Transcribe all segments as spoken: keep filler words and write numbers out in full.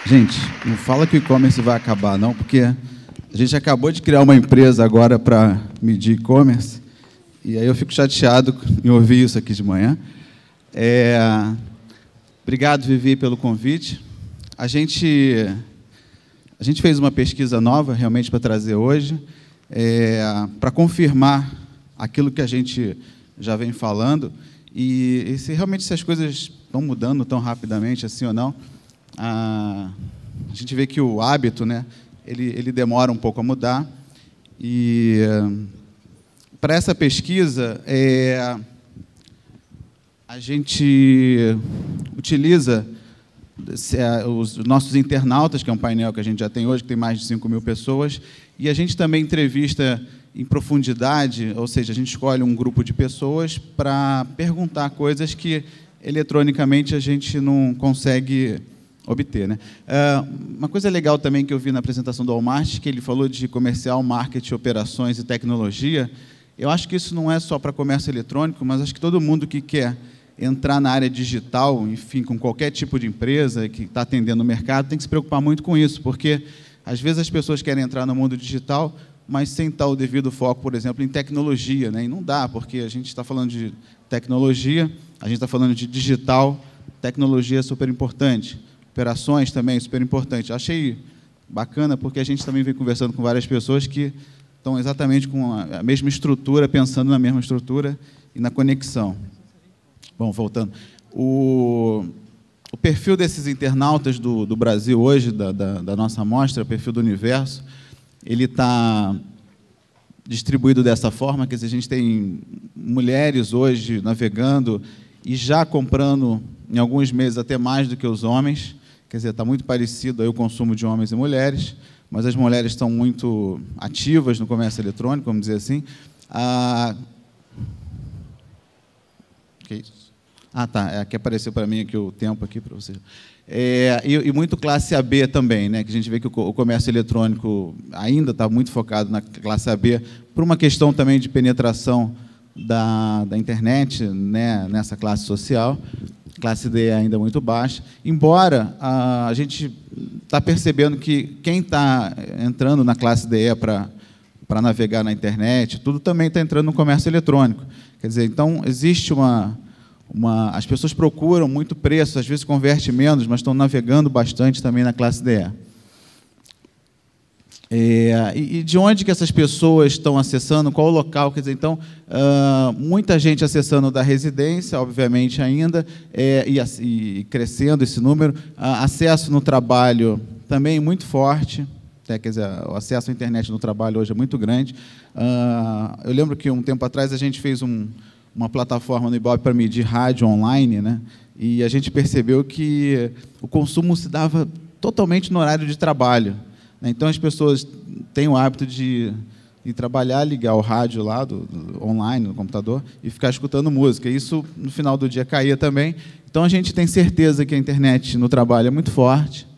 Gente, não fala que o e-commerce vai acabar, não, porque a gente acabou de criar uma empresa agora para medir e-commerce, e aí eu fico chateado em ouvir isso aqui de manhã. É, obrigado, Vivi, pelo convite. A gente, a gente fez uma pesquisa nova, realmente, para trazer hoje, é, para confirmar aquilo que a gente já vem falando, e, e se realmente se as coisas estão mudando tão rapidamente assim ou não. A, a gente vê que o hábito, né, ele, ele demora um pouco a mudar. E para essa pesquisa, é, a gente utiliza os nossos internautas, que é um painel que a gente já tem hoje, que tem mais de cinco mil pessoas, e a gente também entrevista em profundidade, ou seja, a gente escolhe um grupo de pessoas para perguntar coisas que eletronicamente a gente não consegue obter, né? Uma coisa legal também que eu vi na apresentação do Walmart, que ele falou de comercial, marketing, operações e tecnologia. Eu acho que isso não é só para comércio eletrônico, mas acho que todo mundo que quer entrar na área digital, enfim, com qualquer tipo de empresa que está atendendo o mercado, tem que se preocupar muito com isso, porque às vezes as pessoas querem entrar no mundo digital, mas sem tal devido foco, por exemplo, em tecnologia, né? E não dá, porque a gente está falando de tecnologia, a gente está falando de digital, tecnologia é super importante. Operações também, super importante. Achei bacana, porque a gente também vem conversando com várias pessoas que estão exatamente com a mesma estrutura, pensando na mesma estrutura e na conexão. Bom, voltando. O, o perfil desses internautas do, do Brasil hoje, da, da, da nossa amostra, o perfil do universo, ele está distribuído dessa forma, quer dizer, a gente tem mulheres hoje navegando e já comprando, em alguns meses, até mais do que os homens. Quer dizer, está muito parecido aí o consumo de homens e mulheres, mas as mulheres estão muito ativas no comércio eletrônico, vamos dizer assim. Ah, que isso? Ah, tá. É, aqui apareceu para mim aqui o tempo aqui para você. É, e, e muito classe A B também, né? Que a gente vê que o, o comércio eletrônico ainda está muito focado na classe A B, por uma questão também de penetração da, da internet, né, nessa classe social. Classe D é ainda muito baixa, embora a, a gente está percebendo que quem está entrando na classe D E para para navegar na internet, tudo também está entrando no comércio eletrônico. Quer dizer, então, existe uma, uma... As pessoas procuram muito preço, às vezes converte menos, mas estão navegando bastante também na classe D E. É, e de onde que essas pessoas estão acessando, qual o local? Quer dizer, então, uh, muita gente acessando da residência, obviamente, ainda, é, e, e crescendo esse número. Uh, acesso no trabalho também muito forte, né? Quer dizer, o acesso à internet no trabalho hoje é muito grande. Uh, eu lembro que, um tempo atrás, a gente fez um, uma plataforma no Ibope para medir rádio online, né? E a gente percebeu que o consumo se dava totalmente no horário de trabalho. Então, as pessoas têm o hábito de, de trabalhar, ligar o rádio lá, do, do, online, no computador, e ficar escutando música. Isso, no final do dia, caía também. Então, a gente tem certeza que a internet no trabalho é muito forte.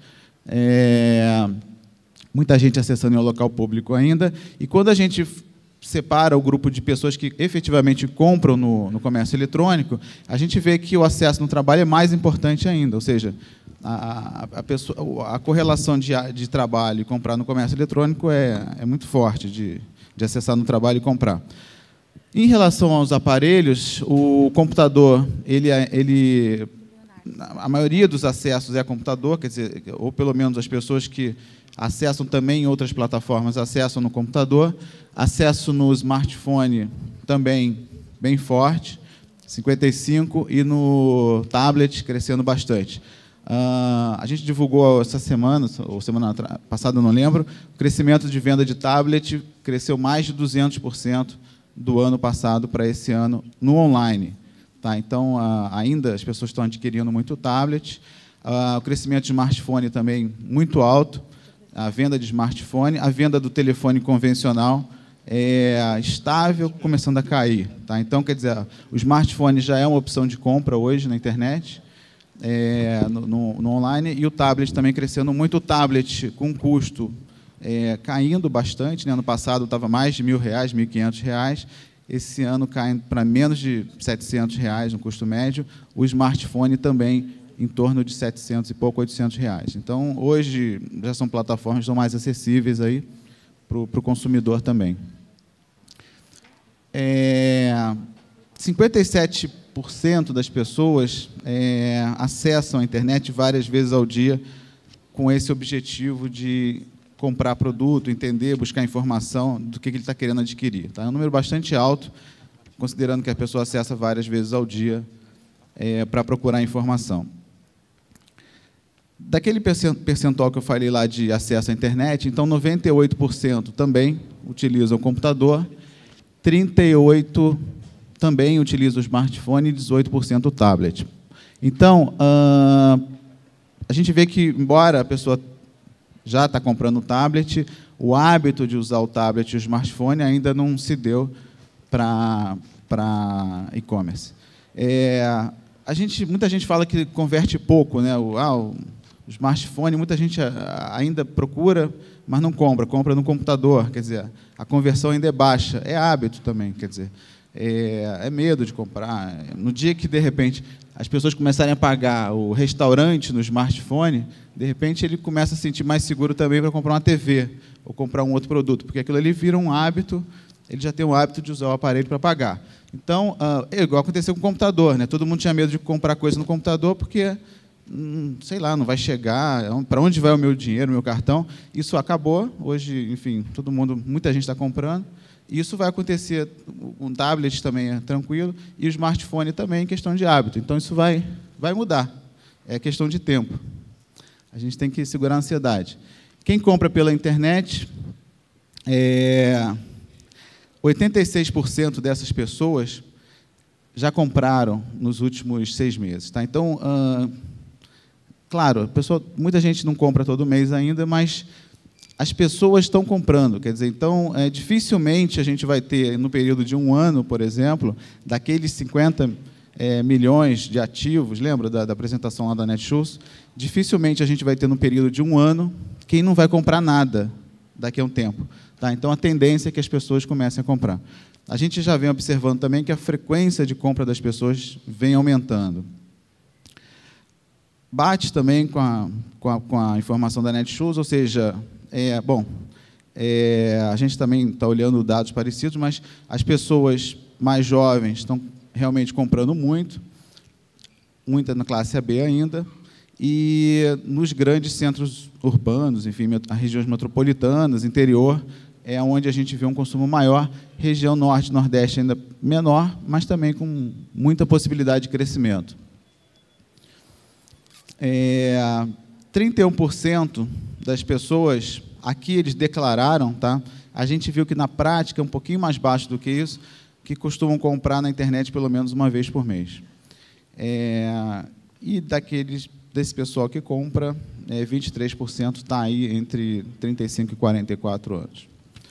É, muita gente acessando em um local público ainda. E, quando a gente separa o grupo de pessoas que efetivamente compram no, no comércio eletrônico, a gente vê que o acesso no trabalho é mais importante ainda. Ou seja, A, a, pessoa, a correlação de, de trabalho e comprar no comércio eletrônico é, é muito forte, de, de acessar no trabalho e comprar. Em relação aos aparelhos, o computador, ele, ele, a maioria dos acessos é computador, quer dizer, ou pelo menos as pessoas que acessam também em outras plataformas, acessam no computador. Acesso no smartphone também bem forte, cinquenta e cinco por cento, e no tablet crescendo bastante. Uh, a gente divulgou essa semana, ou semana passada, não lembro, o crescimento de venda de tablet cresceu mais de duzentos por cento do ano passado para esse ano no online. Tá? Então, uh, ainda as pessoas estão adquirindo muito tablet. Uh, o crescimento de smartphone também muito alto, a venda de smartphone, a venda do telefone convencional é estável, começando a cair. Tá? Então, quer dizer, o smartphone já é uma opção de compra hoje na internet, É, no, no, no online, e o tablet também crescendo muito. O tablet com custo é, caindo bastante, né? Ano passado estava mais de mil reais, mil e quinhentos reais, esse ano caindo para menos de setecentos reais no custo médio. O smartphone também em torno de setecentos e pouco, oitocentos reais. Então, hoje, já são plataformas que são mais acessíveis aí para o consumidor também. É, cinquenta e sete por cento das pessoas é, acessam a internet várias vezes ao dia com esse objetivo de comprar produto, entender, buscar informação do que ele está querendo adquirir. Tá? É um número bastante alto, considerando que a pessoa acessa várias vezes ao dia é, para procurar informação. Daquele percentual que eu falei lá de acesso à internet, então noventa e oito por cento também utilizam o computador, trinta e oito por cento também utilizam o smartphone e dezoito por cento o tablet. Então, uh, a gente vê que, embora a pessoa já está comprando o tablet, o hábito de usar o tablet e o smartphone ainda não se deu para e-commerce. É, a gente, muita gente fala que converte pouco, né? O, ah, o smartphone, muita gente ainda procura, mas não compra, compra no computador. Quer dizer, a conversão ainda é baixa. É hábito também, quer dizer, é, é medo de comprar. No dia que, de repente, as pessoas começarem a pagar o restaurante no smartphone, de repente ele começa a se sentir mais seguro também para comprar uma T V ou comprar um outro produto, porque aquilo ali vira um hábito, ele já tem o hábito de usar o aparelho para pagar. Então, é igual aconteceu com o computador, né? Todo mundo tinha medo de comprar coisa no computador porque, hum, sei lá, não vai chegar, para onde vai o meu dinheiro, o meu cartão? Isso acabou, hoje, enfim, todo mundo, muita gente está comprando. Isso vai acontecer, um tablet também é tranquilo, e o smartphone também, questão de hábito. Então, isso vai, vai mudar, é questão de tempo. A gente tem que segurar a ansiedade. Quem compra pela internet, é, oitenta e seis por cento dessas pessoas já compraram nos últimos seis meses. Tá? Então, ah, claro, a pessoa, muita gente não compra todo mês ainda, mas as pessoas estão comprando, quer dizer, então, é, dificilmente a gente vai ter, no período de um ano, por exemplo, daqueles cinquenta é, milhões de ativos, lembra da, da apresentação lá da Netshoes? Dificilmente a gente vai ter, no período de um ano, quem não vai comprar nada daqui a um tempo. Tá? Então, a tendência é que as pessoas comecem a comprar. A gente já vem observando também que a frequência de compra das pessoas vem aumentando. Bate também com a, com a, com a informação da Netshoes, ou seja, É, bom, é, a gente também está olhando dados parecidos, mas as pessoas mais jovens estão realmente comprando muito, muita na classe A B ainda, e nos grandes centros urbanos, enfim, as regiões metropolitanas, interior, é onde a gente vê um consumo maior, região norte, nordeste ainda menor, mas também com muita possibilidade de crescimento. É, trinta e um por cento das pessoas, aqui eles declararam, tá? A gente viu que na prática é um pouquinho mais baixo do que isso, que costumam comprar na internet pelo menos uma vez por mês. É, e daqueles, desse pessoal que compra, é, vinte e três por cento está aí entre trinta e cinco e quarenta e quatro anos.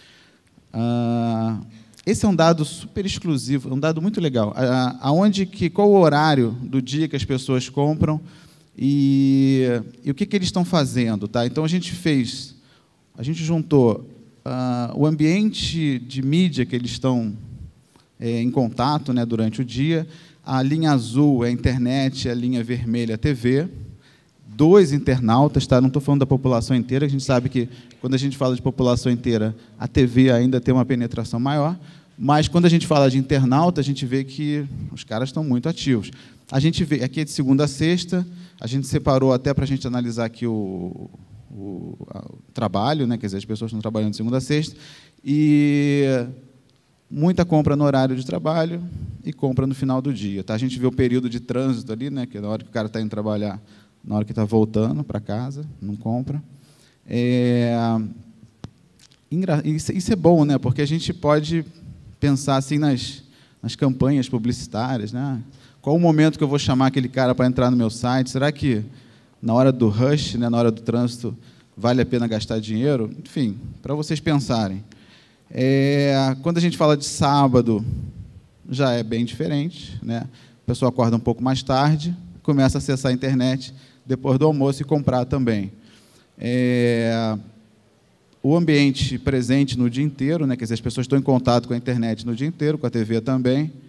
Ah, esse é um dado super exclusivo, um dado muito legal. Ah, aonde que, qual o horário do dia que as pessoas compram e, e o que, que eles estão fazendo, tá? Então, a gente fez, a gente juntou uh, o ambiente de mídia que eles estão é, em contato, né, durante o dia, a linha azul é a internet, a linha vermelha é a T V, dois internautas, tá? Não estou falando da população inteira, a gente sabe que, quando a gente fala de população inteira, a T V ainda tem uma penetração maior, mas, quando a gente fala de internauta, a gente vê que os caras estão muito ativos. A gente vê, aqui é de segunda a sexta, a gente separou até para a gente analisar aqui o, o, o trabalho, né? Quer dizer, as pessoas estão trabalhando de segunda a sexta, e muita compra no horário de trabalho e compra no final do dia. Tá? A gente vê o período de trânsito ali, né? Que é na hora que o cara está indo trabalhar, na hora que está voltando para casa, não compra. É, isso é bom, né? Porque a gente pode pensar assim nas, nas campanhas publicitárias, né? Qual o momento que eu vou chamar aquele cara para entrar no meu site? Será que na hora do rush, né, na hora do trânsito, vale a pena gastar dinheiro? Enfim, para vocês pensarem. É, quando a gente fala de sábado, já é bem diferente, né? A pessoa acorda um pouco mais tarde, começa a acessar a internet depois do almoço e comprar também. É, o ambiente presente no dia inteiro, né? Quer dizer, as pessoas estão em contato com a internet no dia inteiro, com a T V também.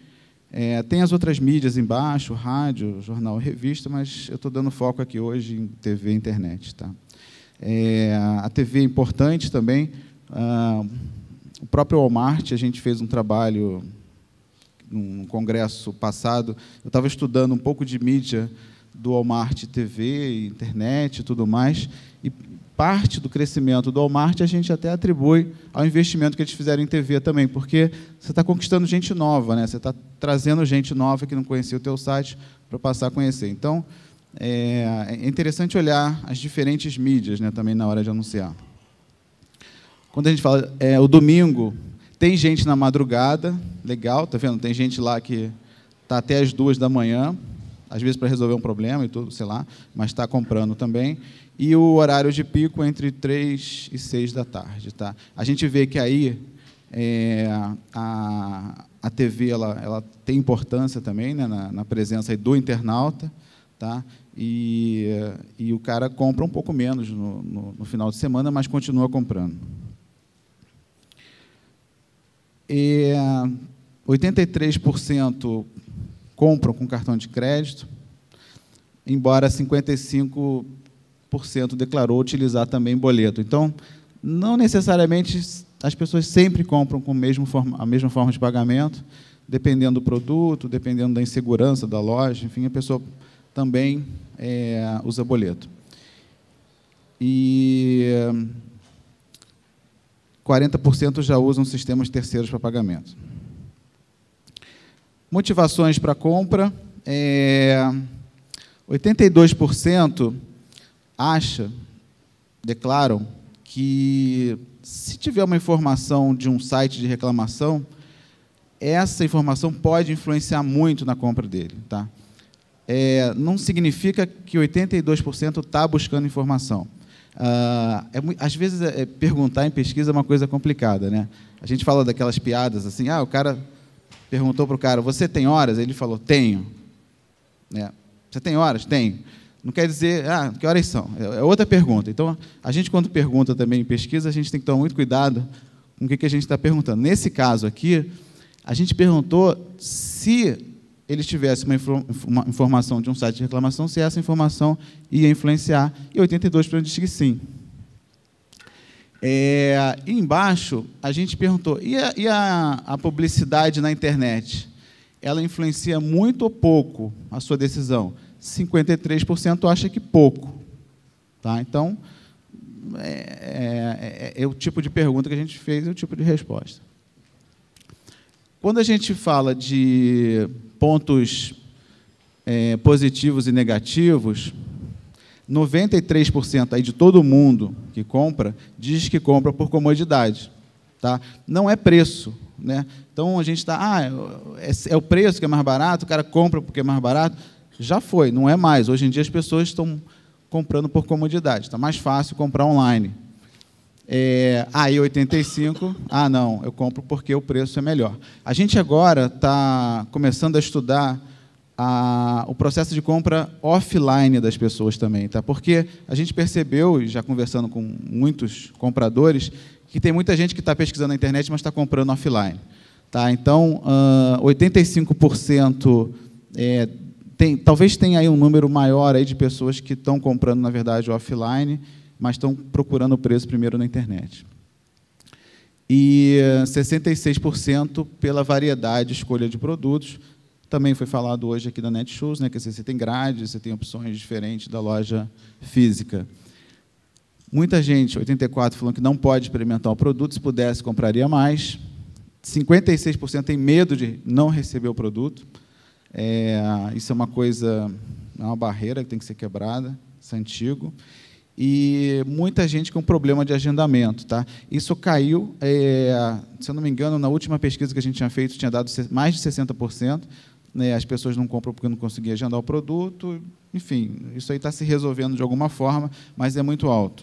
É, tem as outras mídias embaixo, rádio, jornal, revista, mas eu estou dando foco aqui hoje em T V e internet. Tá? É, a T V é importante também. Ah, o próprio Walmart, a gente fez um trabalho num congresso passado. Eu estava estudando um pouco de mídia do Walmart, T V, internet e tudo mais, e parte do crescimento do Walmart a gente até atribui ao investimento que eles fizeram em T V também, porque você está conquistando gente nova, né? Você está trazendo gente nova que não conhecia o teu site para passar a conhecer. Então, é, é interessante olhar as diferentes mídias, né, também na hora de anunciar. Quando a gente fala, é, o domingo, tem gente na madrugada, legal, tá vendo? Tem gente lá que está até as duas da manhã, às vezes para resolver um problema e tudo, sei lá, mas está comprando também. E o horário de pico entre três e seis da tarde. Tá? A gente vê que aí é, a, a T V ela, ela tem importância também, né, na, na presença aí do internauta, tá? e, e o cara compra um pouco menos no, no, no final de semana, mas continua comprando. E, oitenta e três por cento compram com cartão de crédito, embora cinquenta e cinco por cento declarou utilizar também boleto. Então, não necessariamente as pessoas sempre compram com a mesma forma, a mesma forma de pagamento, dependendo do produto, dependendo da insegurança da loja, enfim, a pessoa também é, usa boleto. E quarenta por cento já usam sistemas terceiros para pagamento. Motivações para compra, é, oitenta e dois por cento acha, declaram, que se tiver uma informação de um site de reclamação, essa informação pode influenciar muito na compra dele. Tá? É, não significa que oitenta e dois por cento está buscando informação. Ah, é, às vezes, é, perguntar em pesquisa é uma coisa complicada. Né? A gente fala daquelas piadas assim, ah, o cara perguntou para o cara, você tem horas? Ele falou, tenho. É, você tem horas? Tenho. Não quer dizer, ah, que horas são? É outra pergunta. Então, a gente, quando pergunta também em pesquisa, a gente tem que tomar muito cuidado com o que a gente está perguntando. Nesse caso aqui, a gente perguntou se eles tivessem uma, uma informação de um site de reclamação, se essa informação ia influenciar, e oitenta e dois por cento diz que sim. É, e embaixo, a gente perguntou, e, a, e a, a publicidade na internet? Ela influencia muito ou pouco a sua decisão? cinquenta e três por cento acha que pouco. Tá? Então, é, é, é o tipo de pergunta que a gente fez e o tipo de resposta. Quando a gente fala de pontos é, positivos e negativos, noventa e três por cento aí de todo mundo que compra diz que compra por comodidade. Tá? Não é preço. Né? Então, a gente está, ah, é, é o preço que é mais barato, o cara compra porque é mais barato. Já foi, não é mais. Hoje em dia as pessoas estão comprando por comodidade. Está mais fácil comprar online. É, aí oitenta e cinco, ah, não, eu compro porque o preço é melhor. A gente agora está começando a estudar a, o processo de compra offline das pessoas também, tá? Porque a gente percebeu, já conversando com muitos compradores, que tem muita gente que está pesquisando na internet, mas está comprando offline. Tá? Então, uh, oitenta e cinco por cento é, Tem, talvez tenha aí um número maior aí de pessoas que estão comprando, na verdade, offline, mas estão procurando o preço primeiro na internet. E sessenta e seis por cento pela variedade, escolha de produtos. Também foi falado hoje aqui da Netshoes, né, que você tem grades, você tem opções diferentes da loja física. Muita gente, oitenta e quatro por cento, falando que não pode experimentar o produto, se pudesse, compraria mais. cinquenta e seis por cento tem medo de não receber o produto. É, isso é uma coisa, é uma barreira que tem que ser quebrada, isso é antigo. E muita gente com problema de agendamento. Tá? Isso caiu, é, se eu não me engano, na última pesquisa que a gente tinha feito, tinha dado mais de sessenta por cento. Né, as pessoas não compram porque não conseguiam agendar o produto. Enfim, isso aí está se resolvendo de alguma forma, mas é muito alto.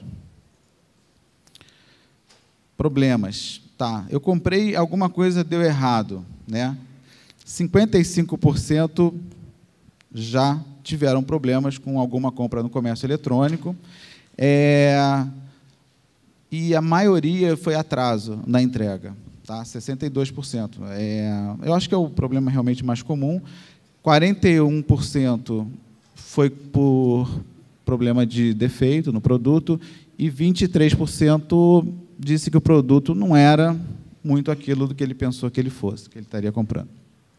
Problemas. Tá, eu comprei, alguma coisa deu errado. Né? cinquenta e cinco por cento já tiveram problemas com alguma compra no comércio eletrônico, é, e a maioria foi atraso na entrega. tá? sessenta e dois por cento. É, eu acho que é o problema realmente mais comum. quarenta e um por cento foi por problema de defeito no produto e vinte e três por cento disse que o produto não era muito aquilo do que ele pensou que ele fosse, que ele estaria comprando.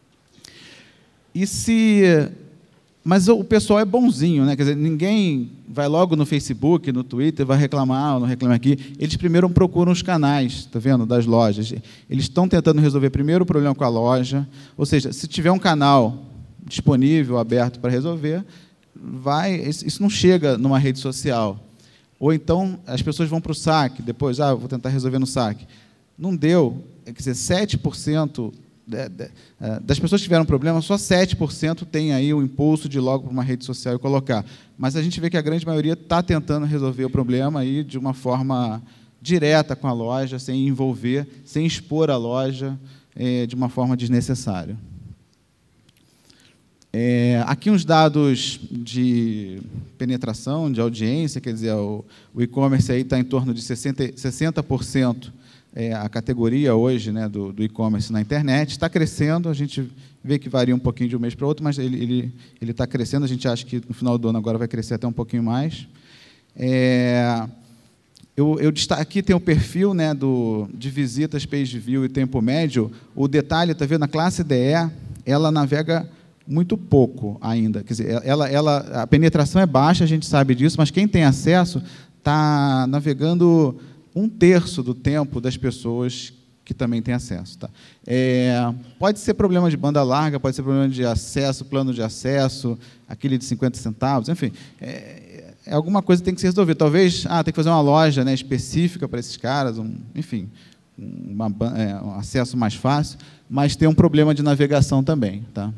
E se... Mas o pessoal é bonzinho, né? Quer dizer, ninguém vai logo no Facebook, no Twitter, vai reclamar ou não reclama aqui. Eles primeiro procuram os canais, tá vendo, das lojas. Eles estão tentando resolver primeiro o problema com a loja. Ou seja, se tiver um canal disponível, aberto para resolver, vai, isso não chega numa rede social. Ou então as pessoas vão para o saque, depois, ah, vou tentar resolver no saque. Não deu, quer dizer, sete por cento das pessoas que tiveram problema, só sete por cento tem aí o impulso de ir logo para uma rede social e colocar. Mas a gente vê que a grande maioria está tentando resolver o problema aí de uma forma direta com a loja, sem envolver, sem expor a loja é, de uma forma desnecessária. É, aqui uns dados de penetração, de audiência, quer dizer, o, o e-commerce aí está em torno de sessenta por cento. É, a categoria hoje, né, do, do e-commerce na internet está crescendo, a gente vê que varia um pouquinho de um mês para outro, mas ele ele ele está crescendo, a gente acha que no final do ano agora vai crescer até um pouquinho mais. É, eu, eu destaco, aqui tem o perfil, né, do, de visitas, page view e tempo médio. O detalhe, está vendo, a classe D E, ela navega muito pouco ainda, quer dizer, ela, ela, a penetração é baixa, a gente sabe disso, mas quem tem acesso está navegando um terço do tempo das pessoas que também têm acesso. Tá? É, pode ser problema de banda larga, pode ser problema de acesso, plano de acesso, aquele de cinquenta centavos, enfim, é, é alguma coisa que tem que ser resolvida. Talvez, ah, tem que fazer uma loja, né, específica para esses caras, um, enfim, uma, é, um acesso mais fácil, mas tem um problema de navegação também. Tá?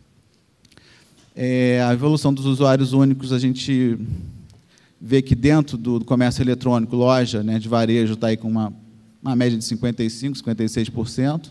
É, a evolução dos usuários únicos, a gente vê que dentro do comércio eletrônico, loja, né, de varejo está aí com uma, uma média de cinquenta e cinco por cento, cinquenta e seis por cento.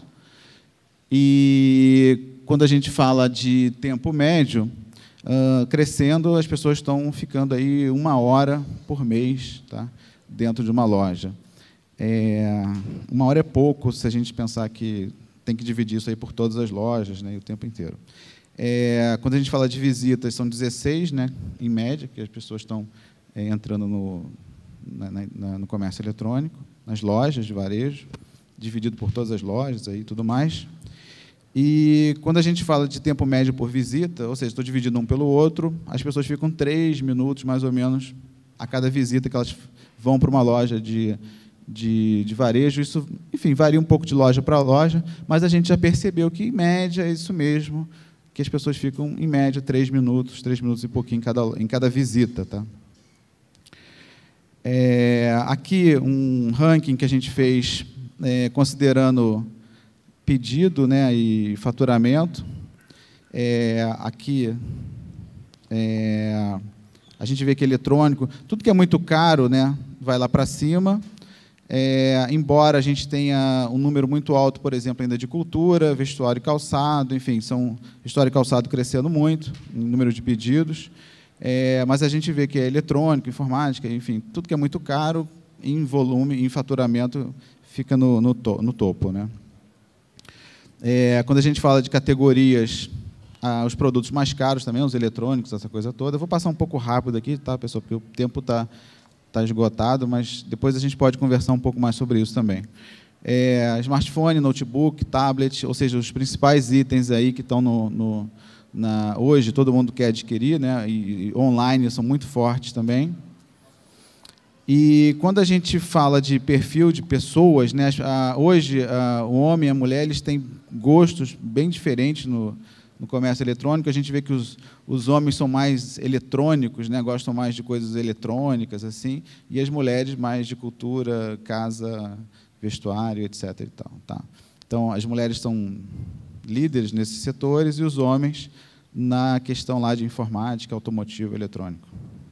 E quando a gente fala de tempo médio, uh, crescendo, as pessoas estão ficando aí uma hora por mês, tá, dentro de uma loja. É, uma hora é pouco se a gente pensar que tem que dividir isso aí por todas as lojas, né, o tempo inteiro. É, quando a gente fala de visitas, são dezesseis, né, em média, que as pessoas estão É, entrando no, na, na, no comércio eletrônico, nas lojas de varejo, dividido por todas as lojas e tudo mais. E quando a gente fala de tempo médio por visita, ou seja, estou dividindo um pelo outro, as pessoas ficam três minutos, mais ou menos, a cada visita que elas vão para uma loja de, de, de varejo. Isso, enfim, varia um pouco de loja para loja, mas a gente já percebeu que, em média, é isso mesmo, que as pessoas ficam, em média, três minutos, três minutos e pouquinho em cada, em cada visita. Tá? É, aqui um ranking que a gente fez é, considerando pedido, né, e faturamento. É, aqui é, a gente vê que eletrônico, tudo que é muito caro, né, vai lá para cima. É, embora a gente tenha um número muito alto, por exemplo, ainda de cultura, vestuário e calçado, enfim, são vestuário e calçado crescendo muito em número de pedidos. É, mas a gente vê que é eletrônico, informática, enfim, tudo que é muito caro, em volume, em faturamento, fica no, no, to, no topo. Né? É, quando a gente fala de categorias, ah, os produtos mais caros também, os eletrônicos, essa coisa toda. Eu vou passar um pouco rápido aqui, tá, pessoal, porque o tempo está tá esgotado, mas depois a gente pode conversar um pouco mais sobre isso também. É, smartphone, notebook, tablet, ou seja, os principais itens aí que estão no... no Na, hoje todo mundo quer adquirir, né, e, e online são muito fortes também. E quando a gente fala de perfil de pessoas, né, a, hoje a, o homem e a mulher eles têm gostos bem diferentes no, no comércio eletrônico. A gente vê que os, os homens são mais eletrônicos, né, gostam mais de coisas eletrônicas, assim, e as mulheres mais de cultura, casa, vestuário, etc. E tal, tá? Então, as mulheres são líderes nesses setores e os homens na questão lá de informática, automotivo, eletrônico.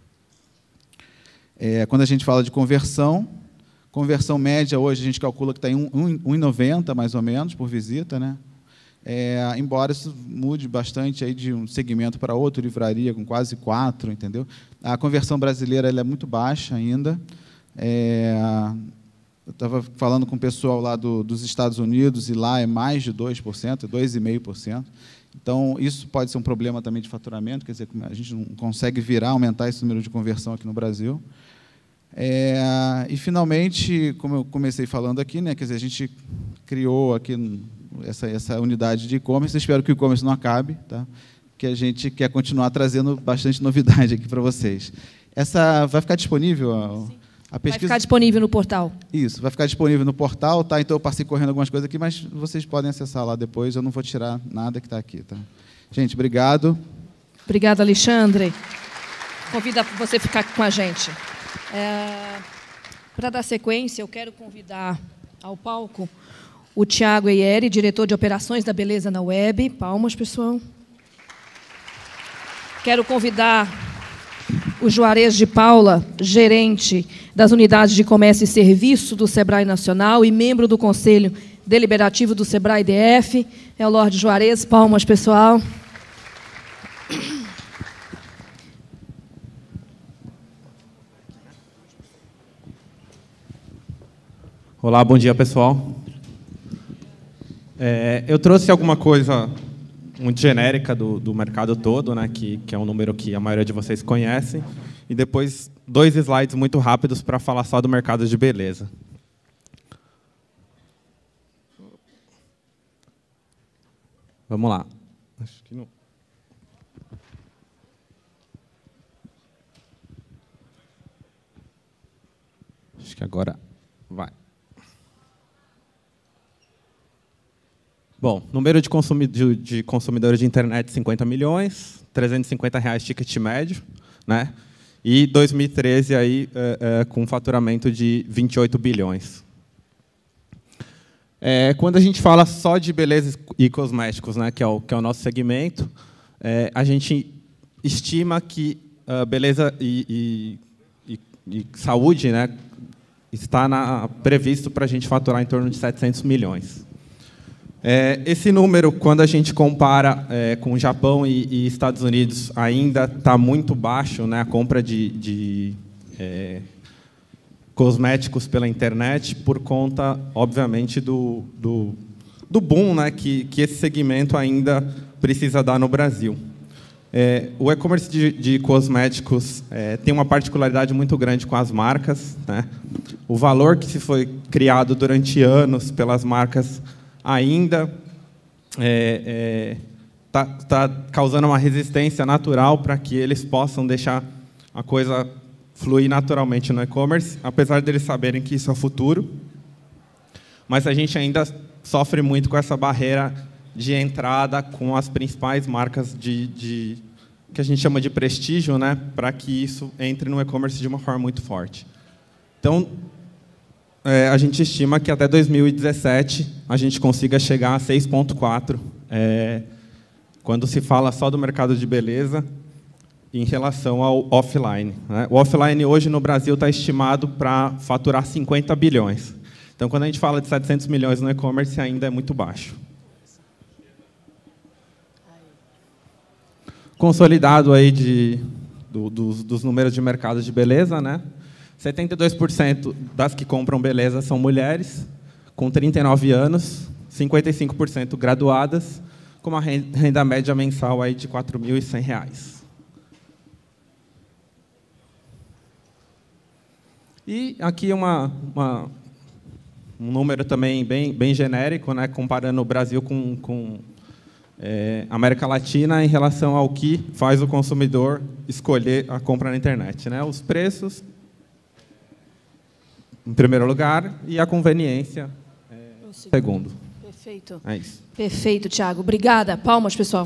É, quando a gente fala de conversão, conversão média hoje a gente calcula que está em um vírgula noventa mais ou menos por visita, né? É, embora isso mude bastante aí de um segmento para outro, livraria com quase quatro, entendeu? A conversão brasileira ela é muito baixa ainda. É, Eu estava falando com o pessoal lá do, dos Estados Unidos, e lá é mais de dois por cento, dois vírgula cinco por cento. Então, isso pode ser um problema também de faturamento, quer dizer, a gente não consegue virar, aumentar esse número de conversão aqui no Brasil. É, e, finalmente, como eu comecei falando aqui, né, quer dizer, a gente criou aqui essa, essa unidade de e-commerce, espero que o e-commerce não acabe, tá? Que a gente quer continuar trazendo bastante novidade aqui para vocês. Essa vai ficar disponível? A, a pesquisa... Vai ficar disponível no portal. Isso, vai ficar disponível no portal, tá? Então eu passei correndo algumas coisas aqui, mas vocês podem acessar lá depois, eu não vou tirar nada que está aqui, tá? Gente, obrigado. Obrigado, Alexandre. Convido você a ficar com a gente. É, para dar sequência, eu quero convidar ao palco o Tiago Eieri, diretor de operações da Beleza na Web. Palmas, pessoal. Quero convidar o Juarez de Paula, gerente das unidades de comércio e serviço do Sebrae Nacional e membro do Conselho Deliberativo do Sebrae D F. É o Lorde Juarez. Palmas, pessoal. Olá, bom dia, pessoal. É, eu trouxe alguma coisa muito genérica do, do mercado todo, né, que, que é um número que a maioria de vocês conhece, e depois dois slides muito rápidos para falar só do mercado de beleza. Vamos lá. Acho que não. Acho que agora vai. Bom, número de, consumi de, de consumidores de internet, cinquenta milhões, trezentos e cinquenta reais ticket médio, né? E dois mil e treze aí, é, é, com um faturamento de vinte e oito bilhões. É, quando a gente fala só de beleza e cosméticos, né, que, é o, que é o nosso segmento, é, a gente estima que uh, beleza e, e, e, e saúde, né, está na, previsto para a gente faturar em torno de setecentos milhões. É, esse número, quando a gente compara é, com o Japão e, e Estados Unidos, ainda está muito baixo, né, a compra de, de é, cosméticos pela internet, por conta, obviamente, do, do, do boom, né, que, que esse segmento ainda precisa dar no Brasil. É, o e-commerce de, de cosméticos é, tem uma particularidade muito grande com as marcas, né? O valor que se foi criado durante anos pelas marcas ainda está é, é, tá, tá causando uma resistência natural para que eles possam deixar a coisa fluir naturalmente no e-commerce, apesar deles saberem que isso é o futuro. Mas a gente ainda sofre muito com essa barreira de entrada com as principais marcas de, de que a gente chama de prestígio, né, para que isso entre no e-commerce de uma forma muito forte. Então, É, a gente estima que até dois mil e dezessete a gente consiga chegar a seis vírgula quatro, é, quando se fala só do mercado de beleza, em relação ao offline, né? O offline hoje no Brasil está estimado para faturar cinquenta bilhões. Então, quando a gente fala de setecentos milhões no e-commerce, ainda é muito baixo. Consolidado aí de, do, dos, dos números de mercado de beleza, né? setenta e dois por cento das que compram beleza são mulheres, com trinta e nove anos, cinquenta e cinco por cento graduadas, com uma renda média mensal aí de quatro mil e cem reais. E aqui uma, uma, um número também bem, bem genérico, né, comparando o Brasil com, com é, América Latina em relação ao que faz o consumidor escolher a compra na internet, né? Os preços, em primeiro lugar, e a conveniência, é, segundo. Perfeito. É isso. Perfeito, Tiago. Obrigada. Palmas, pessoal.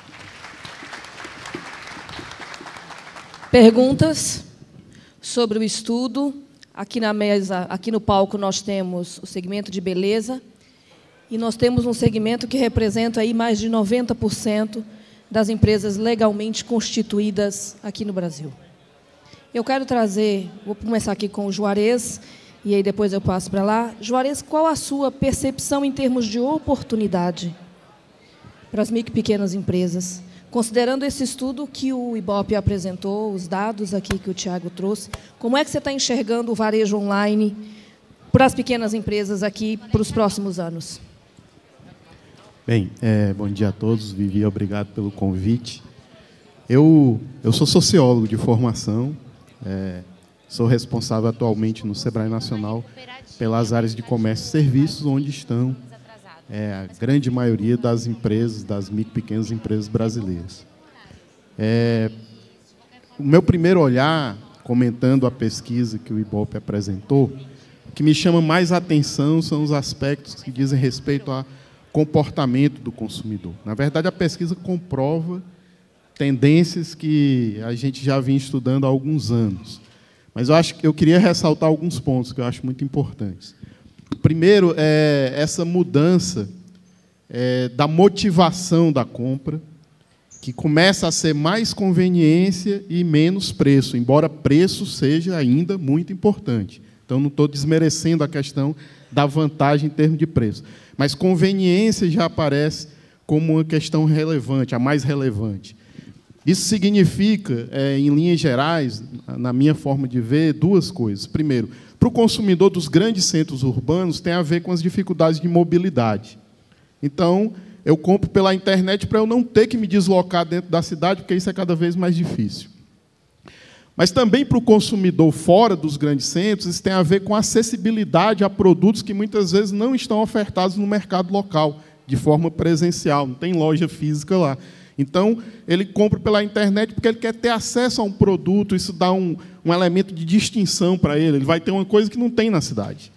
Perguntas sobre o estudo? Aqui na mesa, aqui no palco, nós temos o segmento de beleza e nós temos um segmento que representa aí mais de noventa por cento das empresas legalmente constituídas aqui no Brasil. Eu quero trazer, vou começar aqui com o Juarez, e aí depois eu passo para lá. Juarez, qual a sua percepção em termos de oportunidade para as micro e pequenas empresas? Considerando esse estudo que o Ibope apresentou, os dados aqui que o Tiago trouxe, como é que você está enxergando o varejo online para as pequenas empresas aqui para os próximos anos? Bem, é, bom dia a todos. Vivi, obrigado pelo convite. Eu, eu sou sociólogo de formação, é, sou responsável atualmente no Sebrae Nacional pelas áreas de comércio e serviços, onde estão é, a grande maioria das empresas, das micro e pequenas empresas brasileiras. É, o meu primeiro olhar, comentando a pesquisa que o Ibope apresentou, o que me chama mais atenção são os aspectos que dizem respeito ao comportamento do consumidor. Na verdade, a pesquisa comprova tendências que a gente já vinha estudando há alguns anos. Mas eu acho que eu queria ressaltar alguns pontos que eu acho muito importantes. Primeiro, é essa mudança é, da motivação da compra, que começa a ser mais conveniência e menos preço, embora preço seja ainda muito importante. Então, não estou desmerecendo a questão da vantagem em termos de preço. Mas conveniência já aparece como uma questão relevante, a mais relevante. Isso significa, é, em linhas gerais, na minha forma de ver, duas coisas. Primeiro, para o consumidor dos grandes centros urbanos, tem a ver com as dificuldades de mobilidade. Então, eu compro pela internet para eu não ter que me deslocar dentro da cidade, porque isso é cada vez mais difícil. Mas também para o consumidor fora dos grandes centros, isso tem a ver com acessibilidade a produtos que muitas vezes não estão ofertados no mercado local, de forma presencial, não tem loja física lá. Então, ele compra pela internet porque ele quer ter acesso a um produto, isso dá um, um elemento de distinção para ele, ele vai ter uma coisa que não tem na cidade.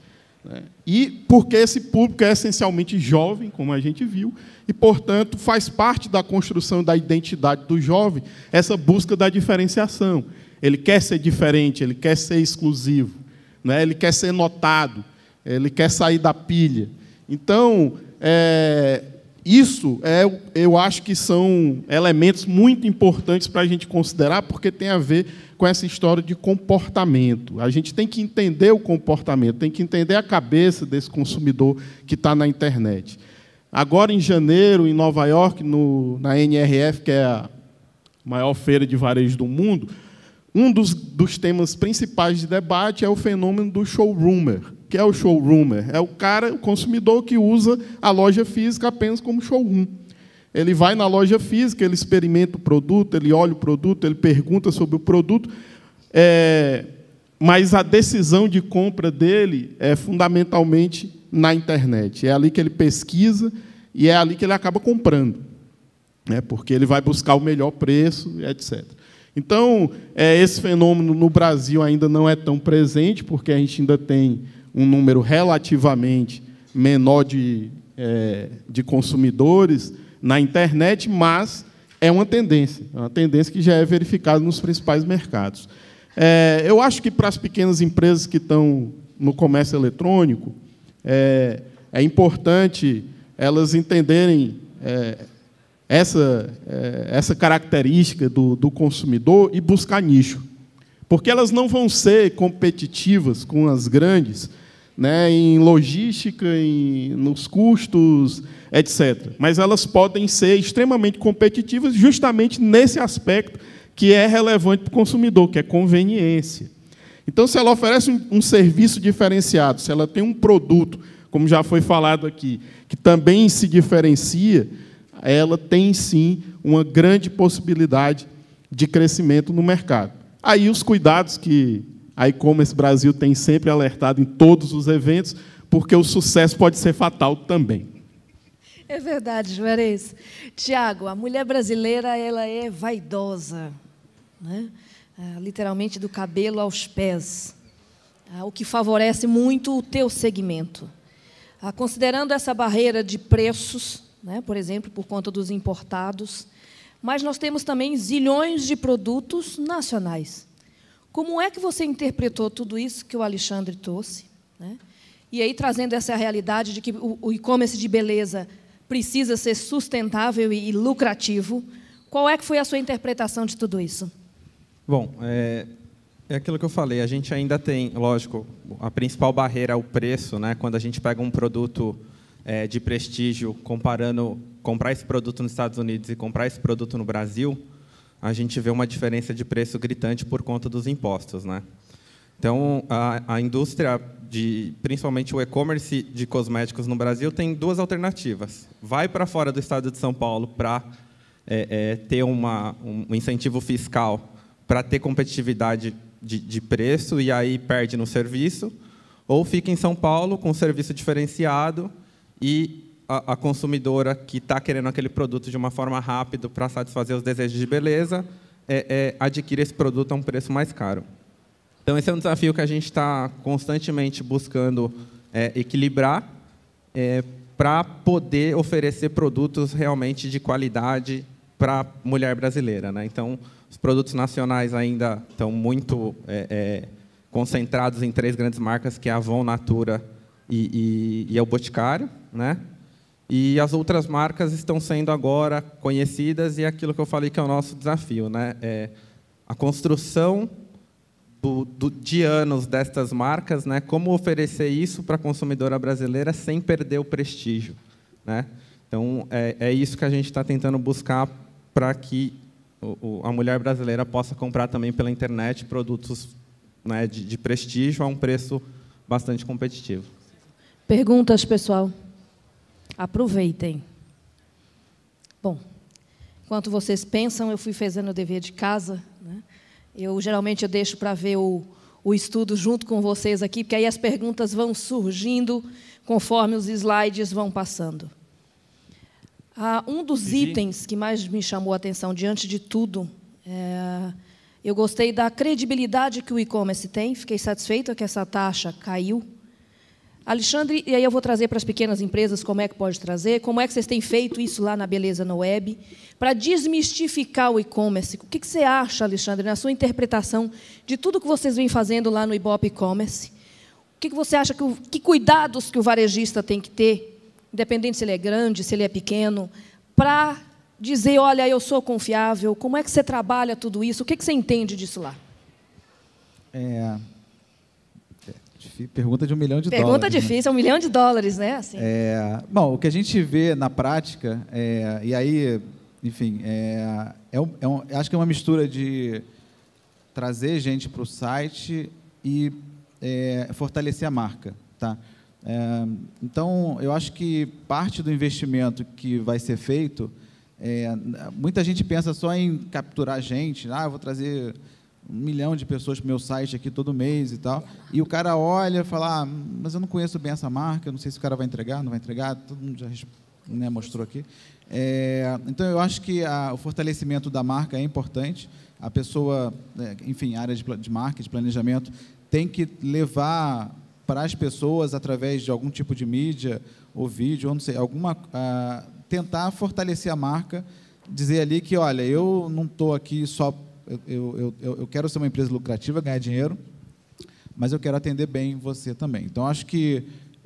E porque esse público é essencialmente jovem, como a gente viu, e, portanto, faz parte da construção da identidade do jovem essa busca da diferenciação. Ele quer ser diferente, ele quer ser exclusivo, né? Ele quer ser notado, ele quer sair da pilha. Então, é, isso, é, eu acho que são elementos muito importantes para a gente considerar, porque tem a ver com essa história de comportamento. A gente tem que entender o comportamento, tem que entender a cabeça desse consumidor que está na internet. Agora, em janeiro, em Nova York, no, na N R F, que é a maior feira de varejo do mundo, um dos, dos temas principais de debate é o fenômeno do showroomer. O que é o showroomer? É o cara, o consumidor que usa a loja física apenas como showroom. Ele vai na loja física, ele experimenta o produto, ele olha o produto, ele pergunta sobre o produto, é, mas a decisão de compra dele é fundamentalmente na internet. É ali que ele pesquisa e é ali que ele acaba comprando, né, porque ele vai buscar o melhor preço, etcétera. Então, é, esse fenômeno no Brasil ainda não é tão presente, porque a gente ainda tem um número relativamente menor de, é, de consumidores na internet, mas é uma tendência, é uma tendência que já é verificada nos principais mercados. É, eu acho que para as pequenas empresas que estão no comércio eletrônico, é, é importante elas entenderem é, essa, é, essa característica do, do consumidor e buscar nicho. Porque elas não vão ser competitivas com as grandes, né, em logística, em, nos custos, etcétera. Mas elas podem ser extremamente competitivas justamente nesse aspecto que é relevante para o consumidor, que é conveniência. Então, se ela oferece um, um serviço diferenciado, se ela tem um produto, como já foi falado aqui, que também se diferencia, ela tem, sim, uma grande possibilidade de crescimento no mercado. Aí, os cuidados que a E-Commerce Brasil tem sempre alertado em todos os eventos, porque o sucesso pode ser fatal também. É verdade, Juarez. Tiago, a mulher brasileira ela é vaidosa, né? Ah, literalmente do cabelo aos pés, ah, o que favorece muito o teu segmento. Ah, considerando essa barreira de preços, né, por exemplo, por conta dos importados, mas nós temos também zilhões de produtos nacionais. Como é que você interpretou tudo isso que o Alexandre trouxe, né? E aí trazendo essa realidade de que o e-commerce de beleza precisa ser sustentável e lucrativo, qual é que foi a sua interpretação de tudo isso? Bom, é, é aquilo que eu falei, a gente ainda tem, lógico, a principal barreira é o preço, né? Quando a gente pega um produto é, de prestígio, comparando comprar esse produto nos Estados Unidos e comprar esse produto no Brasil, a gente vê uma diferença de preço gritante por conta dos impostos, né? Então, a, a indústria, de, principalmente o e-commerce de cosméticos no Brasil, tem duas alternativas. Vai para fora do estado de São Paulo para é, é, ter uma, um incentivo fiscal para ter competitividade de, de preço e aí perde no serviço, ou fica em São Paulo com um serviço diferenciado e a, a consumidora que está querendo aquele produto de uma forma rápida para satisfazer os desejos de beleza, é, é, adquire esse produto a um preço mais caro. Então, esse é um desafio que a gente está constantemente buscando é, equilibrar é, para poder oferecer produtos realmente de qualidade para a mulher brasileira, né? Então, os produtos nacionais ainda estão muito é, é, concentrados em três grandes marcas, que é a Avon, Natura e, e, e é o Boticário, né? E as outras marcas estão sendo agora conhecidas, e é aquilo que eu falei que é o nosso desafio, né? É a construção do, do, de anos destas marcas, né? Como oferecer isso para a consumidora brasileira sem perder o prestígio, né? Então, é, é isso que a gente está tentando buscar para que o, o, a mulher brasileira possa comprar também pela internet produtos, né, de, de prestígio a um preço bastante competitivo. Perguntas, pessoal? Aproveitem. Bom, enquanto vocês pensam, eu fui fazendo o dever de casa, né? Eu, geralmente, eu deixo para ver o, o estudo junto com vocês aqui, porque aí as perguntas vão surgindo conforme os slides vão passando. Ah, um dos Gigi. itens que mais me chamou a atenção, diante de tudo, é, eu gostei da credibilidade que o e-commerce tem, fiquei satisfeita que essa taxa caiu. Alexandre, e aí eu vou trazer para as pequenas empresas como é que pode trazer, como é que vocês têm feito isso lá na Beleza no Web, para desmistificar o e-commerce. O que que você acha, Alexandre, na sua interpretação de tudo que vocês vêm fazendo lá no Ibope e-commerce? O que que você acha, que, o, que cuidados que o varejista tem que ter, independente se ele é grande, se ele é pequeno, para dizer, olha, eu sou confiável, como é que você trabalha tudo isso? O que que você entende disso lá? É... Pergunta de um milhão de Pergunta dólares. Pergunta difícil, né? um milhão de dólares, né? Assim. É, bom, o que a gente vê na prática, é, e aí, enfim, é, é um, é um, acho que é uma mistura de trazer gente para o site e é, fortalecer a marca. Tá? É, então, eu acho que parte do investimento que vai ser feito, é, muita gente pensa só em capturar gente, ah, eu vou trazer um milhão de pessoas para o meu site aqui todo mês e tal, e o cara olha e fala, ah, mas eu não conheço bem essa marca, eu não sei se o cara vai entregar, não vai entregar, todo mundo já, né, mostrou aqui. É, então, eu acho que a, o fortalecimento da marca é importante, a pessoa, enfim, área de, de marketing, de planejamento, tem que levar para as pessoas, através de algum tipo de mídia, ou vídeo, ou não sei, alguma, ah, tentar fortalecer a marca, dizer ali que, olha, eu não estou aqui só... Eu, eu, eu quero ser uma empresa lucrativa, ganhar dinheiro, mas eu quero atender bem você também. Então, acho que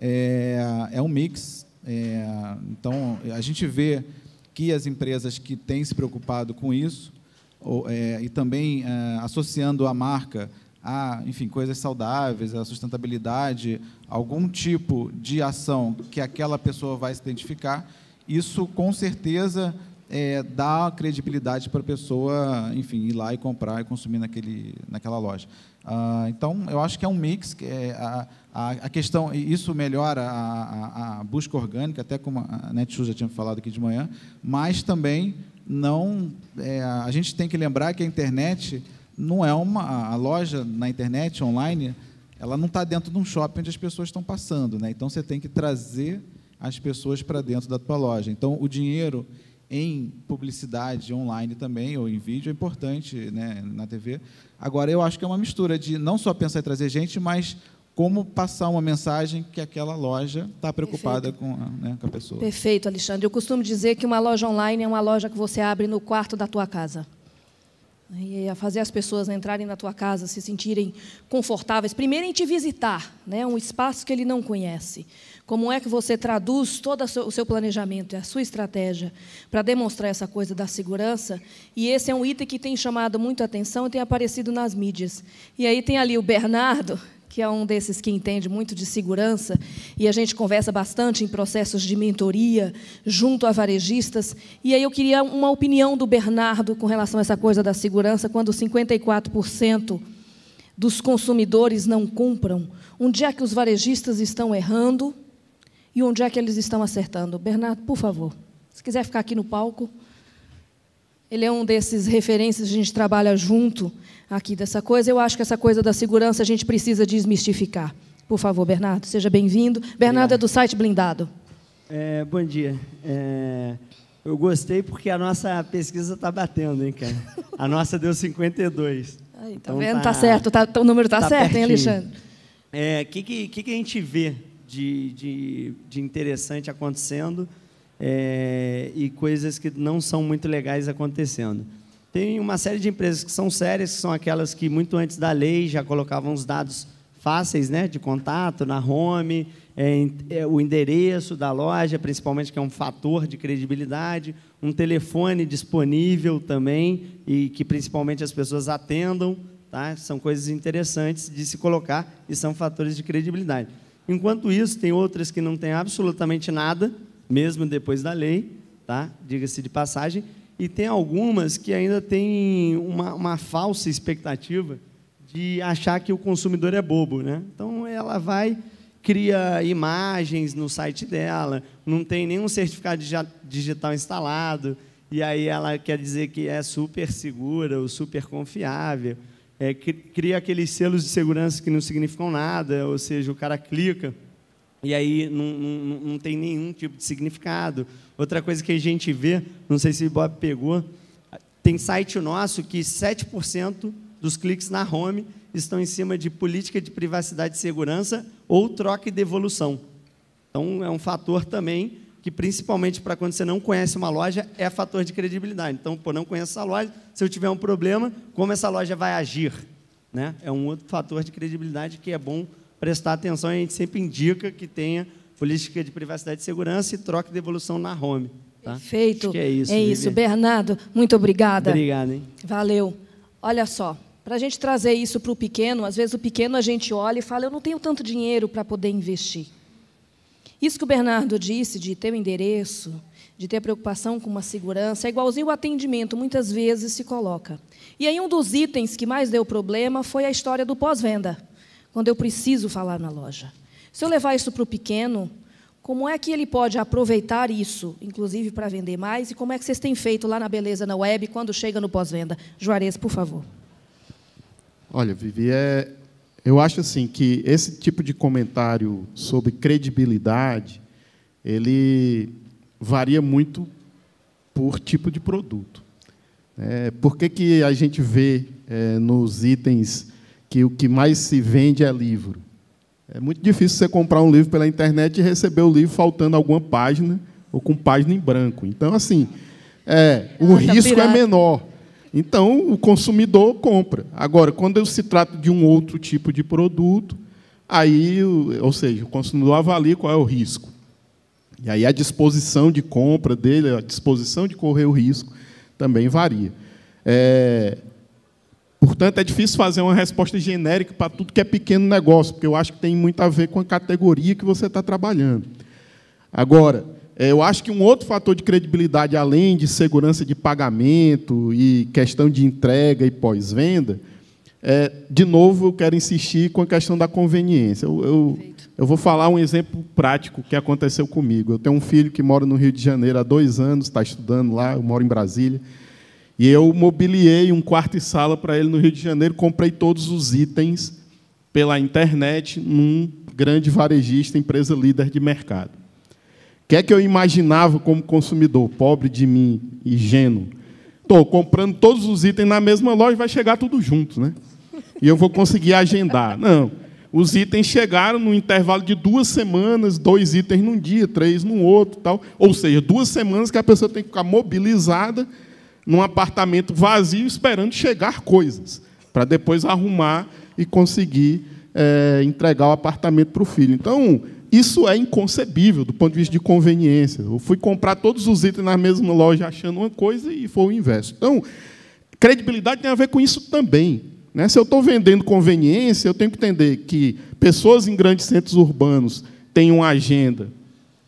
é, é um mix. É, então, a gente vê que as empresas que têm se preocupado com isso, ou, é, e também é, associando a marca a, enfim, coisas saudáveis, a sustentabilidade, algum tipo de ação que aquela pessoa vai se identificar, isso, com certeza... É, dá credibilidade para a pessoa, enfim, ir lá e comprar e consumir naquele, naquela loja. Ah, então, eu acho que é um mix. Que é a, a, a questão, isso melhora a, a, a busca orgânica, até como a Netshoes já tinha falado aqui de manhã, mas também não, é, a gente tem que lembrar que a internet não é uma... A loja na internet, online, ela não está dentro de um shopping onde as pessoas estão passando, né? Então, você tem que trazer as pessoas para dentro da tua loja. Então, o dinheiro... em publicidade online também, ou em vídeo, é importante, né, na T V. Agora, eu acho que é uma mistura de não só pensar em trazer gente, mas como passar uma mensagem que aquela loja está preocupada com, né, com a pessoa. Perfeito, Alexandre. Eu costumo dizer que uma loja online é uma loja que você abre no quarto da tua casa. E a fazer as pessoas entrarem na tua casa, se sentirem confortáveis, primeiro em te visitar, né, um espaço que ele não conhece. Como é que você traduz todo o seu planejamento e a sua estratégia para demonstrar essa coisa da segurança? E esse é um item que tem chamado muito a atenção e tem aparecido nas mídias. E aí tem ali o Bernardo, que é um desses que entende muito de segurança, e a gente conversa bastante em processos de mentoria, junto a varejistas. E aí eu queria uma opinião do Bernardo com relação a essa coisa da segurança, quando cinquenta e quatro por cento dos consumidores não cumpram? Onde é que os varejistas estão errando e onde é que eles estão acertando? Bernardo, por favor, se quiser ficar aqui no palco. Ele é um desses referências, a gente trabalha junto aqui dessa coisa. Eu acho que essa coisa da segurança a gente precisa desmistificar. Por favor, Bernardo, seja bem-vindo. Bernardo é do site Blindado. É, bom dia. É, eu gostei porque a nossa pesquisa está batendo, hein, cara? A nossa deu cinquenta e dois. Aí, tá então vendo? Tá, tá certo, tá, o número está tá certo, pertinho. hein, Alexandre? O é, que, que, que a gente vê de, de, de interessante acontecendo é, e coisas que não são muito legais acontecendo? Tem uma série de empresas que são sérias, que são aquelas que, muito antes da lei, já colocavam os dados fáceis, né, de contato na home, é, é, o endereço da loja, principalmente, que é um fator de credibilidade, um telefone disponível também, e que, principalmente, as pessoas atendam. Tá? São coisas interessantes de se colocar e são fatores de credibilidade. Enquanto isso, tem outras que não têm absolutamente nada, mesmo depois da lei, tá? Diga-se de passagem, e tem algumas que ainda têm uma, uma falsa expectativa de achar que o consumidor é bobo, né? Então, ela vai, cria imagens no site dela, não tem nenhum certificado digital instalado, e aí ela quer dizer que é super segura ou super confiável. É, cria aqueles selos de segurança que não significam nada, ou seja, o cara clica e aí não, não, não tem nenhum tipo de significado. Outra coisa que a gente vê, não sei se o Bob pegou, tem site nosso que sete por cento dos cliques na home estão em cima de política de privacidade e segurança ou troca e devolução. Então, é um fator também que, principalmente para quando você não conhece uma loja, é fator de credibilidade. Então, pô, não conheço essa loja, se eu tiver um problema, como essa loja vai agir? Né? É um outro fator de credibilidade que é bom prestar atenção, e a gente sempre indica que tenha política de privacidade e segurança e troca e devolução na home. Tá? Perfeito. Acho que é isso. É isso. Bernardo, muito obrigada. Obrigado, hein? Valeu. Olha só, para a gente trazer isso para o pequeno, às vezes o pequeno a gente olha e fala, eu não tenho tanto dinheiro para poder investir. Isso que o Bernardo disse, de ter o endereço, de ter preocupação com uma segurança, é igualzinho o atendimento, muitas vezes se coloca. E aí um dos itens que mais deu problema foi a história do pós-venda, quando eu preciso falar na loja. Se eu levar isso para o pequeno, como é que ele pode aproveitar isso, inclusive para vender mais, e como é que vocês têm feito lá na Beleza na Web, quando chega no pós-venda? Juarez, por favor. Olha, Vivi, é... eu acho assim que esse tipo de comentário sobre credibilidade, ele varia muito por tipo de produto. É, por que, que a gente vê é, nos itens que o que mais se vende é livro? É muito difícil você comprar um livro pela internet e receber o livro faltando alguma página ou com página em branco. Então, assim, é, o ah, tá risco pirata. é menor. Então, o consumidor compra. Agora, quando se trata de um outro tipo de produto, aí, ou seja, o consumidor avalia qual é o risco. E aí a disposição de compra dele, a disposição de correr o risco, também varia. É, portanto, é difícil fazer uma resposta genérica para tudo que é pequeno negócio, porque eu acho que tem muito a ver com a categoria que você está trabalhando. Agora, eu acho que um outro fator de credibilidade, além de segurança de pagamento e questão de entrega e pós-venda, é, de novo, eu quero insistir com a questão da conveniência. Eu, eu, eu vou falar um exemplo prático que aconteceu comigo. Eu tenho um filho que mora no Rio de Janeiro há dois anos, está estudando lá, eu moro em Brasília, e eu mobiliei um quarto e sala para ele no Rio de Janeiro, comprei todos os itens pela internet num grande varejista, empresa líder de mercado. O que é que eu imaginava como consumidor, pobre de mim, ingênuo? Estou comprando todos os itens na mesma loja, vai chegar tudo junto, né? E eu vou conseguir agendar. Não, os itens chegaram no intervalo de duas semanas, dois itens num dia, três no outro, tal. Ou seja, duas semanas que a pessoa tem que ficar mobilizada num apartamento vazio, esperando chegar coisas, para depois arrumar e conseguir é, entregar o apartamento para o filho. Então, isso é inconcebível do ponto de vista de conveniência. Eu fui comprar todos os itens na mesma loja achando uma coisa e foi o inverso. Então, credibilidade tem a ver com isso também. Né? Se eu estou vendendo conveniência, eu tenho que entender que pessoas em grandes centros urbanos têm uma agenda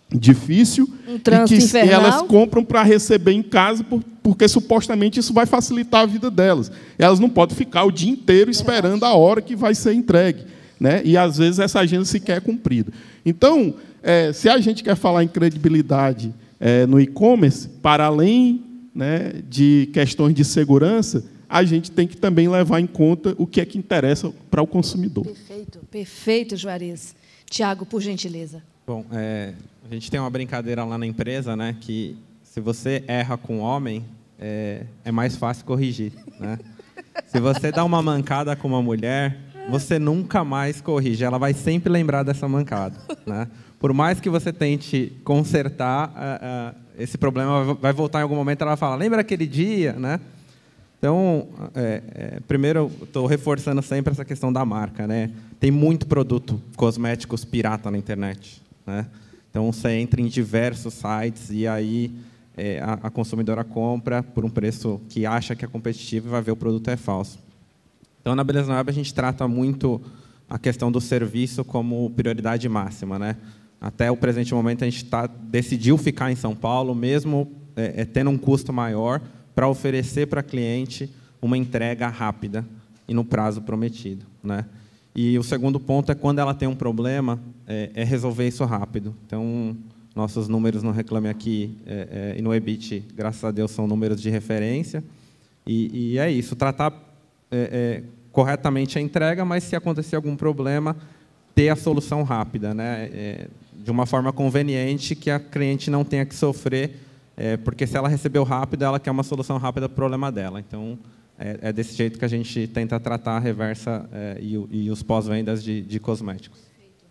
difícil Um e trânsito que infernal. elas compram para receber em casa por, porque supostamente isso vai facilitar a vida delas. Elas não podem ficar o dia inteiro esperando a hora que vai ser entregue, né? E às vezes essa agenda sequer é cumprida. Então, é, se a gente quer falar em credibilidade é, no e-commerce, para além, né, de questões de segurança, a gente tem que também levar em conta o que é que interessa para o consumidor. Perfeito, perfeito, Juarez. Tiago, por gentileza. Bom, é, a gente tem uma brincadeira lá na empresa, né, que se você erra com homem, é, é mais fácil corrigir, né? Se você dá uma mancada com uma mulher, você nunca mais corrige, ela vai sempre lembrar dessa mancada, né? Por mais que você tente consertar, uh, uh, esse problema vai voltar em algum momento, ela vai falar, lembra aquele dia, né? Então, é, é, primeiro, estou reforçando sempre essa questão da marca, né? Tem muito produto cosméticos pirata na internet, né? Então, você entra em diversos sites e aí é, a, a consumidora compra por um preço que acha que é competitivo e vai ver o produto é falso. Então, na Beleza Web, a gente trata muito a questão do serviço como prioridade máxima, né? Até o presente momento, a gente tá, decidiu ficar em São Paulo, mesmo é, é, tendo um custo maior, para oferecer para cliente uma entrega rápida e no prazo prometido, né? E o segundo ponto é quando ela tem um problema, é, é resolver isso rápido. Então, nossos números no Reclame Aqui é, é, e no E B I T, graças a Deus, são números de referência. E, e é isso, tratar é, é, corretamente a entrega, mas se acontecer algum problema, ter a solução rápida, né? É, de uma forma conveniente, que a cliente não tenha que sofrer, é, porque se ela recebeu rápido, ela quer uma solução rápida para o problema dela. Então, é, é desse jeito que a gente tenta tratar a reversa é, e, e os pós-vendas de, de cosméticos.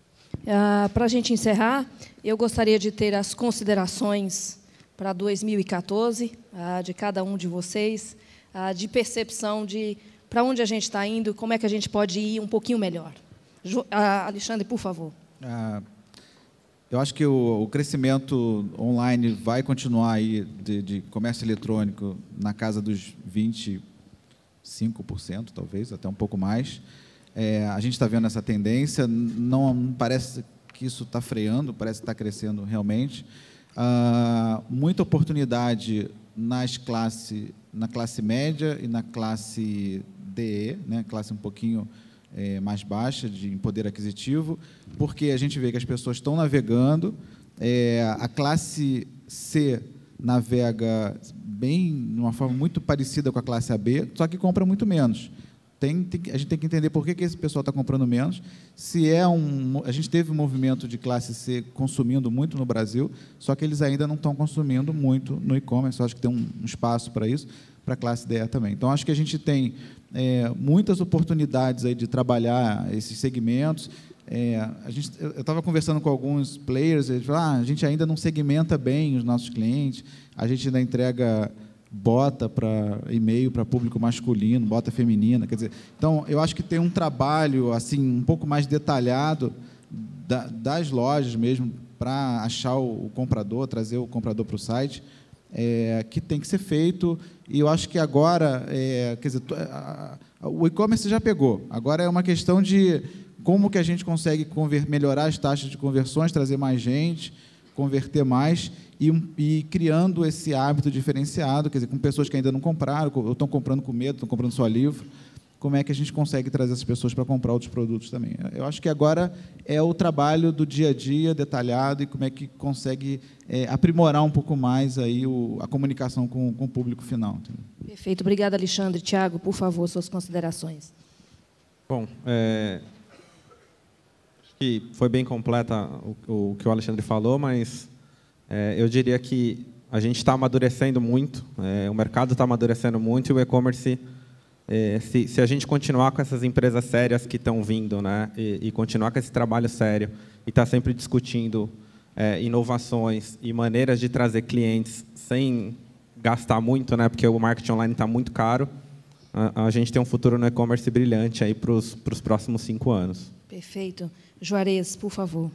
Ah, para a gente encerrar, eu gostaria de ter as considerações para dois mil e quatorze, ah, de cada um de vocês, ah, de percepção de para onde a gente está indo, como é que a gente pode ir um pouquinho melhor. Jo, ah, Alexandre, por favor. Ah, eu acho que o, o crescimento online vai continuar aí de, de comércio eletrônico na casa dos vinte e cinco por cento, talvez, até um pouco mais. É, a gente está vendo essa tendência, não, não parece que isso está freando, parece que está crescendo realmente. Ah, muita oportunidade nas classe, na classe média e na classe D E, né, classe um pouquinho é, mais baixa de poder aquisitivo, porque a gente vê que as pessoas estão navegando, é, a classe C navega bem, de uma forma muito parecida com a classe A B, só que compra muito menos. Tem, tem, a gente tem que entender por que, que esse pessoal está comprando menos. Se é um, a gente teve um movimento de classe C consumindo muito no Brasil, só que eles ainda não estão consumindo muito no e-commerce. Acho que tem um, um espaço para isso, para a classe D E também. Então, acho que a gente tem é, muitas oportunidades aí de trabalhar esses segmentos. É, a gente, eu estava conversando com alguns players, eles falaram, ah, a gente ainda não segmenta bem os nossos clientes, a gente ainda entrega bota para e-mail para público masculino, bota feminina, quer dizer, então eu acho que tem um trabalho assim um pouco mais detalhado da, das lojas mesmo para achar o, o comprador, trazer o comprador para o site, é, que tem que ser feito, e eu acho que agora, é, quer dizer, a, a, o e-commerce já pegou, agora é uma questão de como que a gente consegue conver, melhorar as taxas de conversões, trazer mais gente, converter mais e, e criando esse hábito diferenciado, quer dizer, com pessoas que ainda não compraram, ou estão comprando com medo, estão comprando só livro, como é que a gente consegue trazer essas pessoas para comprar outros produtos também. Eu acho que agora é o trabalho do dia a dia, detalhado, e como é que consegue é, aprimorar um pouco mais aí o, a comunicação com, com o público final. Entendeu? Perfeito. Obrigada, Alexandre. Tiago, por favor, suas considerações. Bom, é... que foi bem completa o, o que o Alexandre falou, mas é, eu diria que a gente está amadurecendo muito, é, o mercado está amadurecendo muito, e o e-commerce, é, se, se a gente continuar com essas empresas sérias que estão vindo, né, e, e continuar com esse trabalho sério, e estar tá sempre discutindo é, inovações e maneiras de trazer clientes sem gastar muito, né, porque o marketing online está muito caro, a, a gente tem um futuro no e-commerce brilhante aí para os próximos cinco anos. Perfeito. Juarez, por favor.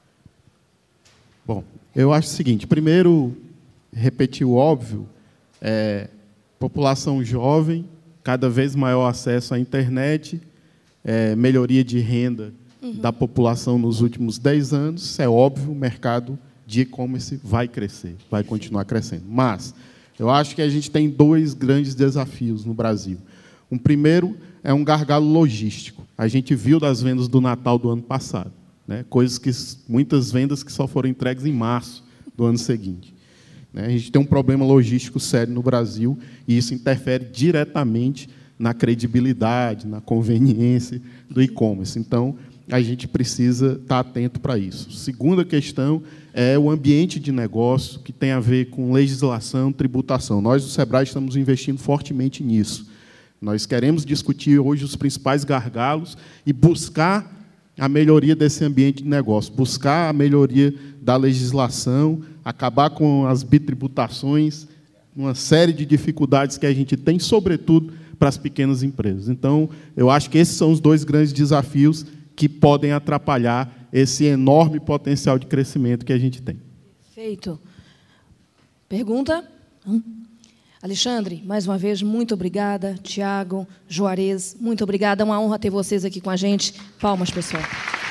Bom, eu acho o seguinte, primeiro, repetir o óbvio, é, população jovem, cada vez maior acesso à internet, é, melhoria de renda uhum. da população nos últimos dez anos, isso é óbvio, o mercado de e-commerce vai crescer, vai continuar crescendo. Mas eu acho que a gente tem dois grandes desafios no Brasil. Um primeiro é um gargalo logístico. A gente viu das vendas do Natal do ano passado, né? Coisas que, muitas vendas que só foram entregues em março do ano seguinte. A gente tem um problema logístico sério no Brasil e isso interfere diretamente na credibilidade, na conveniência do e-commerce. Então, a gente precisa estar atento para isso. Segunda questão é o ambiente de negócio, que tem a ver com legislação, tributação. Nós, do Sebrae, estamos investindo fortemente nisso. Nós queremos discutir hoje os principais gargalos e buscar a melhoria desse ambiente de negócio, buscar a melhoria da legislação, acabar com as bitributações, uma série de dificuldades que a gente tem, sobretudo para as pequenas empresas. Então, eu acho que esses são os dois grandes desafios que podem atrapalhar esse enorme potencial de crescimento que a gente tem. Perfeito. Pergunta? Hum. Alexandre, mais uma vez, muito obrigada. Tiago, Juarez, muito obrigada. É uma honra ter vocês aqui com a gente. Palmas, pessoal.